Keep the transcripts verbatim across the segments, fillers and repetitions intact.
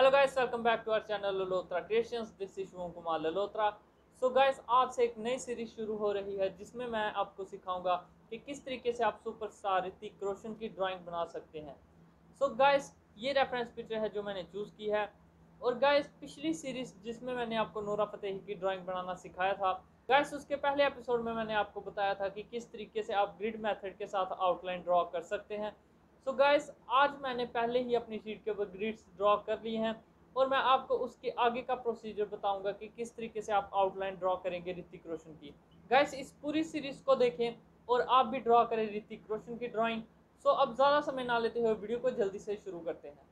Hello guys, welcome back to our channel Lalotra creations. This is Shivam Kumar Lalotra. So guys, आज से एक नई सीरीज शुरू हो रही है जिसमें मैं आपको सिखाऊंगा कि किस तरीके से आप सुपरस्टार ऋतिक रोशन की ड्राइंग बना सकते हैं। सो so गाइस, ये रेफरेंस पिक्चर है जो मैंने चूज़ की है। और गाइस, पिछली सीरीज जिसमें मैंने आपको नूरा फतेही की ड्राइंग बनाना सिखाया था गाइस, उसके पहले एपिसोड में मैंने आपको बताया था कि किस तरीके से आप ग्रिड मेथड के साथ आउटलाइन ड्रॉ कर सकते हैं। सो so गाइस, आज मैंने पहले ही अपनी शीट के ऊपर ग्रिड्स ड्रॉ कर लिए हैं और मैं आपको उसके आगे का प्रोसीजर बताऊंगा कि किस तरीके से आप आउटलाइन ड्रॉ करेंगे ऋतिक रोशन की। गाइस, इस पूरी सीरीज को देखें और आप भी ड्रॉ करें ऋतिक रोशन की ड्राइंग। सो so, अब ज़्यादा समय ना लेते हुए वीडियो को जल्दी से शुरू करते हैं।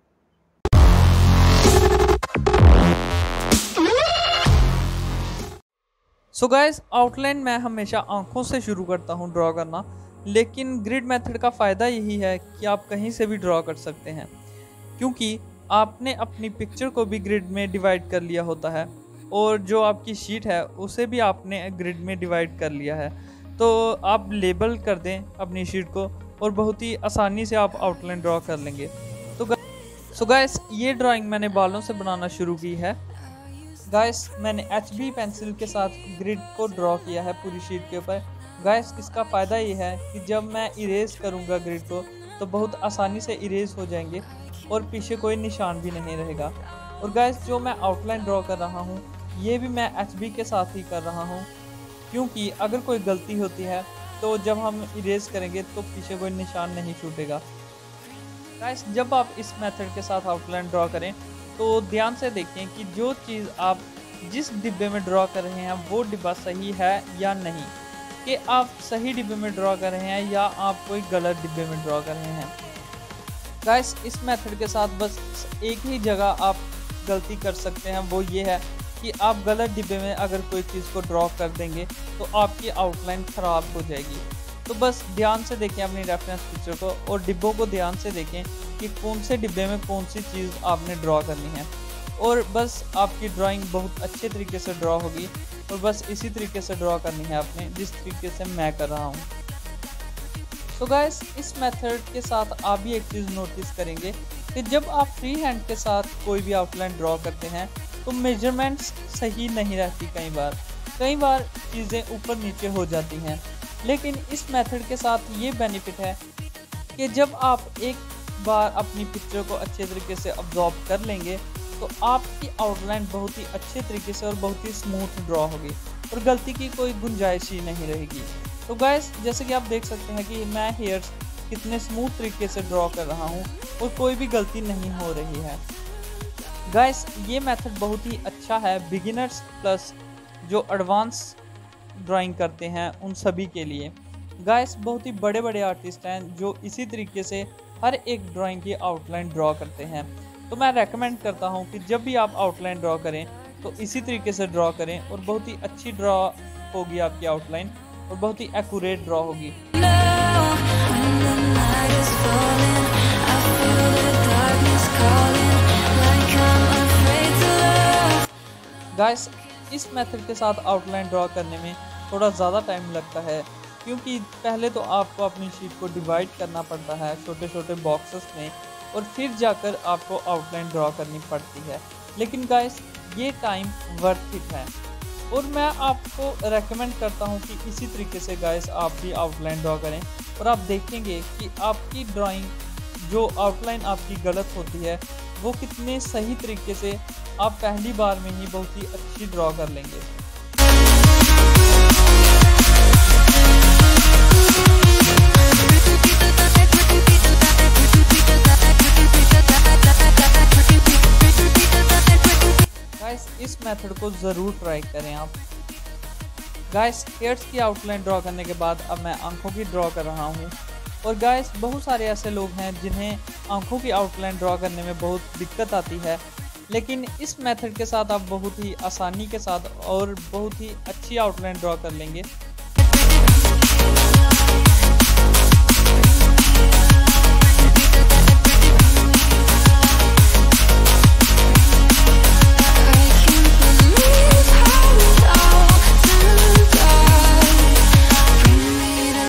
सो गाइस, आउटलाइन मैं हमेशा आंखों से शुरू करता हूं ड्रॉ करना, लेकिन ग्रिड मेथड का फ़ायदा यही है कि आप कहीं से भी ड्रॉ कर सकते हैं, क्योंकि आपने अपनी पिक्चर को भी ग्रिड में डिवाइड कर लिया होता है और जो आपकी शीट है उसे भी आपने ग्रिड में डिवाइड कर लिया है। तो आप लेबल कर दें अपनी शीट को और बहुत ही आसानी से आप आउटलाइन ड्रॉ कर लेंगे। तो सो गाइस, ये ड्राइंग मैंने बालों से बनाना शुरू की है। गाइस, मैंने एच बी पेंसिल के साथ ग्रिड को ड्रॉ किया है पूरी शीट के ऊपर। गाइस, इसका फ़ायदा ये है कि जब मैं इरेज करूँगा ग्रिड को तो बहुत आसानी से इरेज हो जाएंगे और पीछे कोई निशान भी नहीं रहेगा। और गाइस, जो मैं आउटलाइन ड्रॉ कर रहा हूँ ये भी मैं एच बी के साथ ही कर रहा हूँ, क्योंकि अगर कोई गलती होती है तो जब हम इरेज करेंगे तो पीछे कोई निशान नहीं छूटेगा। गाइस, जब आप इस मेथड के साथ आउटलाइन ड्रॉ करें तो ध्यान से देखें कि जो चीज़ आप जिस डिब्बे में ड्रॉ कर रहे हैं वो डिब्बा सही है या नहीं, कि आप सही डिब्बे में ड्रॉ कर रहे हैं या आप कोई गलत डिब्बे में ड्रॉ कर रहे हैं। गाइस, इस मेथड के साथ बस एक ही जगह आप गलती कर सकते हैं, वो ये है कि आप गलत डिब्बे में अगर कोई चीज़ को ड्रॉ कर देंगे तो आपकी आउटलाइन ख़राब हो जाएगी। तो बस ध्यान से देखें अपनी रेफरेंस पिक्चर को और डिब्बों को ध्यान से देखें कि कौन से डिब्बे में कौन सी चीज़ आपने ड्रॉ करनी है, और बस आपकी ड्राइंग बहुत अच्छे तरीके से ड्रॉ होगी। और बस इसी तरीके से ड्रॉ करनी है आपने, जिस तरीके से मैं कर रहा हूँ। तो गाइस, इस मेथड के साथ आप भी एक चीज़ नोटिस करेंगे कि जब आप फ्री हैंड के साथ कोई भी आउटलाइन ड्रॉ करते हैं तो मेजरमेंट्स सही नहीं रहती। कई बार कई बार चीज़ें ऊपर नीचे हो जाती हैं, लेकिन इस मेथड के साथ ये बेनिफिट है कि जब आप एक बार अपनी पिक्चर को अच्छे तरीके से ऑब्जॉर्व कर लेंगे तो आपकी आउटलाइन बहुत ही अच्छे तरीके से और बहुत ही स्मूथ ड्रॉ होगी और गलती की कोई गुंजाइश ही नहीं रहेगी। तो गाइस, जैसे कि आप देख सकते हैं कि मैं हेयर्स कितने स्मूथ तरीके से ड्रॉ कर रहा हूँ और कोई भी गलती नहीं हो रही है। गाइस, ये मेथड बहुत ही अच्छा है बिगिनर्स प्लस जो एडवांस ड्राइंग करते हैं उन सभी के लिए। गाइस, बहुत ही बड़े बड़े आर्टिस्ट हैं जो इसी तरीके से हर एक ड्राइंग की आउटलाइन ड्रॉ करते हैं। तो मैं रेकमेंड करता हूं कि जब भी आप आउटलाइन ड्रॉ करें तो इसी तरीके से ड्रॉ करें और बहुत ही अच्छी ड्रॉ होगी आपकी आउटलाइन और बहुत ही एक्यूरेट ड्रॉ होगी। गाइस, इस मेथड के साथ आउटलाइन ड्रॉ करने में थोड़ा ज़्यादा टाइम लगता है, क्योंकि पहले तो आपको अपनी शीट को डिवाइड करना पड़ता है छोटे छोटे बॉक्सेस में और फिर जाकर आपको आउटलाइन ड्रॉ करनी पड़ती है। लेकिन गाइस, ये टाइम वर्थ इट है और मैं आपको रेकमेंड करता हूँ कि इसी तरीके से गाइस आप भी आउटलाइन ड्रॉ करें और आप देखेंगे कि आपकी ड्राइंग जो आउटलाइन आपकी गलत होती है वो कितने सही तरीके से आप पहली बार में ही बहुत ही अच्छी ड्रॉ कर लेंगे। गाइस, इस मेथड को ज़रूर ट्राई करें आप। गाइस, हेयर्स की आउटलाइन ड्रॉ करने के बाद अब मैं आंखों की ड्रॉ कर रहा हूँ। और गाइस, बहुत सारे ऐसे लोग हैं जिन्हें आंखों की आउटलाइन ड्रॉ करने में बहुत दिक्कत आती है, लेकिन इस मेथड के साथ आप बहुत ही आसानी के साथ और बहुत ही अच्छी आउटलाइन ड्रॉ कर लेंगे।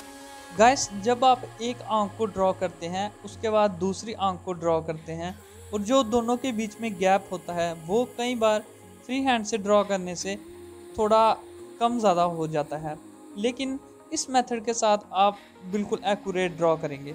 गाइस, जब आप एक आंख को ड्रॉ करते हैं उसके बाद दूसरी आंख को ड्रॉ करते हैं और जो दोनों के बीच में गैप होता है वो कई बार फ्री हैंड से ड्रॉ करने से थोड़ा कम ज़्यादा हो जाता है, लेकिन इस मेथड के साथ आप बिल्कुल एक्यूरेट ड्रॉ करेंगे।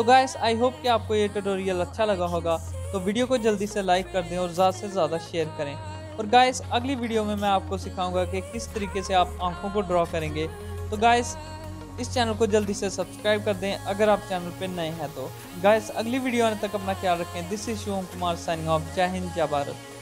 तो गाइस आई होप कि आपको ये ट्यूटोरियल अच्छा लगा होगा, तो वीडियो को जल्दी से लाइक कर दें और ज़्यादा से ज़्यादा शेयर करें। और गाइस अगली वीडियो में मैं आपको सिखाऊंगा कि किस तरीके से आप आंखों को ड्रॉ करेंगे। तो गाइस इस चैनल को जल्दी से सब्सक्राइब कर दें अगर आप चैनल पर नए हैं तो। गाइस अगली वीडियो आने तक अपना ख्याल रखें। This is Shivam Kumar signing off. जय हिंद, जय भारत।